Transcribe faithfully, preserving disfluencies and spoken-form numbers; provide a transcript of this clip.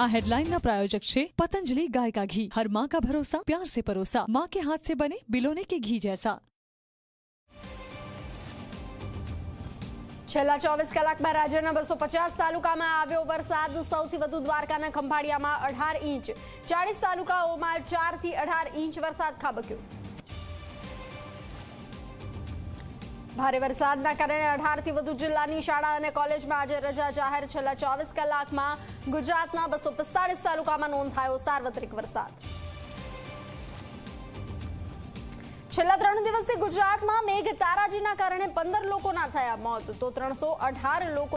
આ હેડલાઇનના પ્રાયોજક છે પતંજલિ ગાય का घी। हर माँ का भरोसा, प्यार से परोसा। माँ के हाथ से बने बिलोने के घी जैसा। છેલ્લા ચોવીસ કલાકમાં રાજ્યના બસો પચાસ તાલુકામાં આવ્યો વરસાદ। સૌથી વધુ દ્વારકાના ખંભાળિયામાં અઢાર ઇંચ, ચાલીસ તાલુકાઓમાં ચાર થી અઢાર ઇંચ વરસાદ ખાબક્યો। ભારે વરસાદના કારણે અઢાર થી વધુ જિલ્લાની શાળા અને કોલેજમાં આજે રજા જાહેર। છેલ્લા ચોવીસ કલાકમાં ગુજરાતના બસો પિસ્તાળીસ તાલુકામાં નોંધાયો સાર્વત્રિક વરસાદ। છેલ્લા ત્રણ દિવસથી ગુજરાતમાં મેઘ તારાજીના કારણે પંદર લોકોના થયા મોત, તો ત્રણસો અઢાર લોકો